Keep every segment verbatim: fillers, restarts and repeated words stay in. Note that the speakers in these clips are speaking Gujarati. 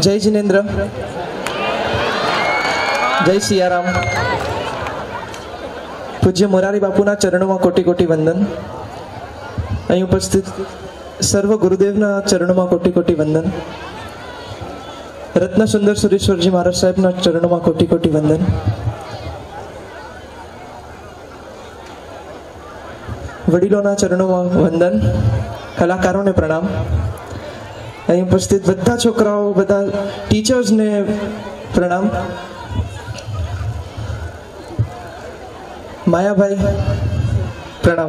જય જિનેન્દ્ર, જય સિયારામ. પૂજ્ય મોરારી બાપુના ચરણોમાં કોટી કોટી વંદન. અહીં ઉપસ્થિત સર્વ ગુરુદેવના ચરણોમાં કોટી કોટી વંદન. રત્ન સુંદર સુરેશ્વરજી મહારાજ સાહેબના ચરણોમાં કોટી કોટી વંદન. વડીલોના ચરણોમાં વંદન. કલાકારોને પ્રણામ. અહીં ઉપસ્થિત બધા છોકરાઓ, બધા ટીચર્સને પ્રણામ. માયાભાઈ પ્રણામ.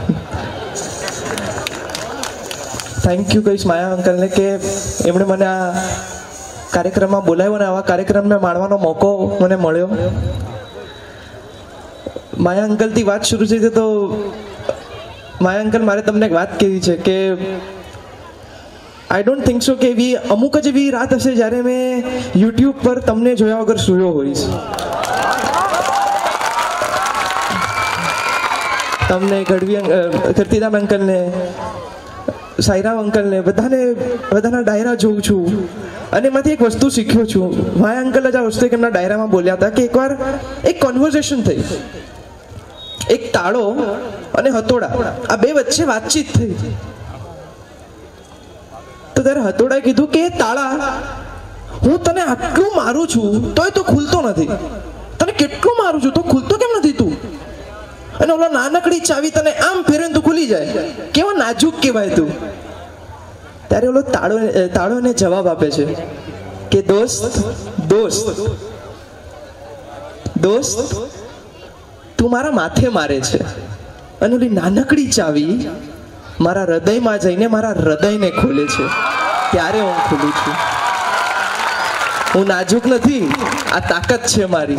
થેન્ક યુ કહીશ માયા અંકલને કે એમણે મને આ કાર્યક્રમમાં બોલાવ્યો અને આવા કાર્યક્રમને માણવાનો મોકો મને મળ્યો. માયા અંકલથી વાત શરૂ થઈ તો માયા અંકલ, મારે તમને એક વાત કહેવી છે કે આઈ ડોન્ટ થિંક સો કે એવી અમુક જ એવી રાત હશે જ્યારે મેં યુટ્યુબ પર તમને જોયા વગર સૂયો હોઈશ. તમને ગઢવી કીર્તિદાન અંકલને, સાઈરામ અંકલને, બધાને બધાના ડાયરા જોઉં છું અને એમાંથી એક વસ્તુ શીખ્યો છું. માયા અંકલ જ આ વસ્તુ એક એમના ડાયરામાં બોલ્યા હતા કે એકવાર એક કોન્વર્ઝેશન થઈ. એક તાળો અને હથોડા, આ બે વચ્ચે વાતચીત થઈ. તો ત્યારે હથોડાએ કીધું કે તાળા, હું તને આટલું મારું છું તોય તો ખુલતો નથી. તને કેટલું મારું છું તો ખુલતો કેમ નથી તું? અને ઓલો નાનકડી ચાવી તને આમ ફેરે તો ખુલી જાય. કેવો નાજુક કહેવાય તું. ત્યારે ઓલો તાળો તાળો એને જવાબ આપે છે કે દોસ્ત દોસ્ત દોસ્ત તું મારા માથે મારે છે અને ઓલી નાનકડી ચાવી મારા હૃદયમાં જઈને મારા હૃદયને ખોલે છે. ત્યારે હું ખુલું છું. હું નાજુક નથી, આ તાકાત છે મારી.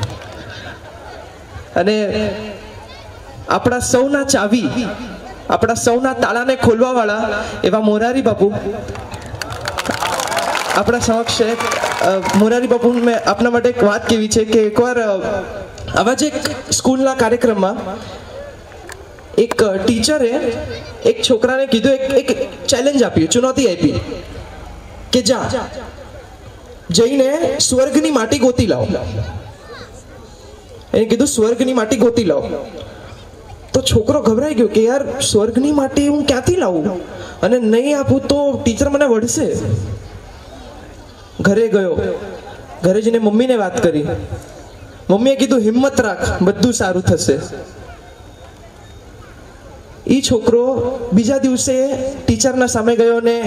અને આપણા સૌના ચાવી, આપણા સૌના તાળાને ખોલવા વાળા એવા મોરારી બાપુ આપણા સમક્ષ છે. મોરારી બાપુ, મેં આપના માટે એક વાત કેવી છે કે એકવાર આવા જ એક સ્કૂલના કાર્યક્રમમાં એક ટીચરે એક છોકરાને કીધું, એક એક ચેલેન્જ આપ્યું, ચુનૌતી આપી કે જા જઈને સ્વર્ગની માટી ગોતી લાવ. એને કીધું સ્વર્ગની માટી ગોતી લાવ. તો છોકરો ગભરાઈ ગયો કે યાર સ્વર્ગની માટી હું ક્યાંથી લાવું અને નહીં આપું તો ટીચર મને વઢશે. ઘરે ગયો, ઘરે જઈને મમ્મીને વાત કરી. મમ્મીએ કીધું હિંમત રાખ, બધું સારું થશે. એ છોકરો બીજા દિવસે ટીચરના સામે ગયો ને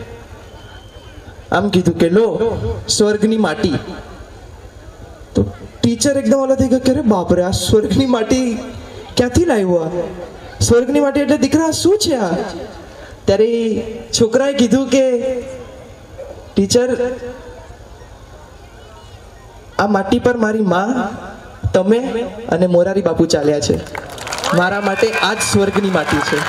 આમ કીધું કે લો સ્વર્ગની માટી. તો ટીચર એકદમ ઓલા થઈ ગયા કે અરે બાપરે, આ સ્વર્ગની માટી ક્યાંથી લાવ્યો? આ સ્વર્ગની માટી એટલે દીકરા શું છે આ? ત્યારે છોકરાએ કીધું કે ટીચર, આ માટી પર મારી માં, તમે અને મોરારી બાપુ ચાલ્યા છે. મારા માટે આ જ સ્વર્ગની માટી છે.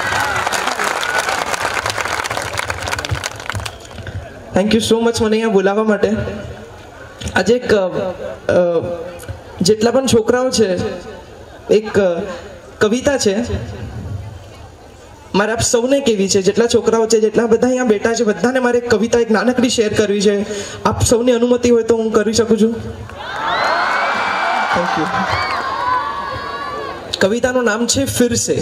થેન્ક યુ સો મચ મને અહીંયા બોલાવવા માટે. આજે એક જેટલા પણ છોકરાઓ છે, એક કવિતા છે મારે આપ સૌને કેવી છે. જેટલા છોકરાઓ છે, જેટલા બધા અહીંયા બેઠા છે, બધાને મારે એક કવિતા, એક નાનકડી શેર કરવી છે. આપ સૌની અનુમતિ હોય તો હું કરી શકું છું? Thank you. कविता नाम है फिर से.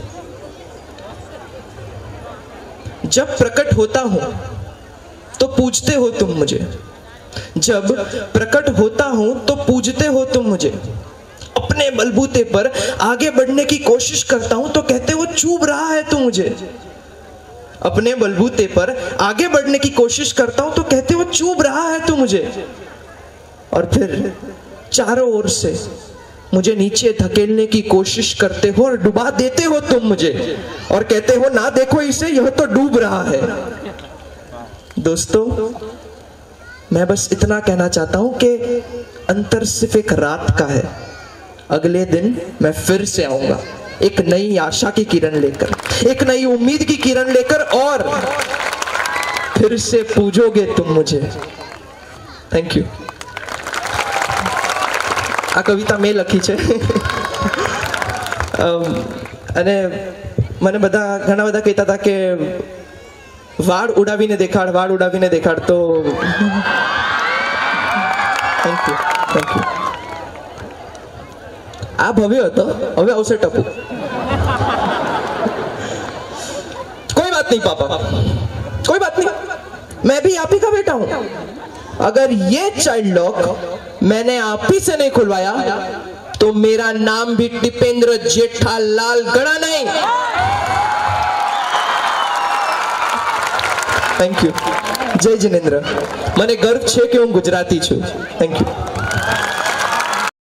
जब प्रकट होता हूं तो पूछते हो तुम मुझे, जब प्रकट होता हूं तो पूछते हो तुम मुझे. अपने बलबूते पर आगे बढ़ने की कोशिश करता हूं तो कहते हो चूब रहा है तू मुझे. अपने बलबूते पर आगे बढ़ने की कोशिश करता हूं तो कहते हो चूब रहा है तू मुझे. और फिर चारों ओर से मुझे नीचे धकेलने की कोशिश करते हो और डुबा देते हो तुम मुझे और कहते हो ना देखो इसे, यह तो डूब रहा है. दोस्तों, मैं बस इतना कहना चाहता हूं कि अंतर सिर्फ एक रात का है. अगले दिन मैं फिर से आऊंगा एक नई आशा की किरण लेकर, एक नई उम्मीद की किरण लेकर, और फिर से पूजोगे तुम मुझे. Thank you. આ કવિતા મેં લખી છે. અને મને બધા ઘણા બધા કહેતા હતા કે વાળ ઉડાવીને દેખાડ, વાળ ઉડાવીને દેખાડ. તો થેન્ક યુ થેન્ક યુ આ ભવ્ય હતો, હવે આવશે ટપુ. कोई बात नहीं पापा, कोई बात नहीं, मैं भी आप ही का बेटा हूं. अगर ये चाइल्ड लॉक मैंने आप ही से नहीं खुलवाया तो मेरा नाम भी टिपेंद्र जेठालाल गणा नहीं. Thank you. जय जिनेन्द्र. મને ગર્વ છે કે હું ગુજરાતી છું. Thank you.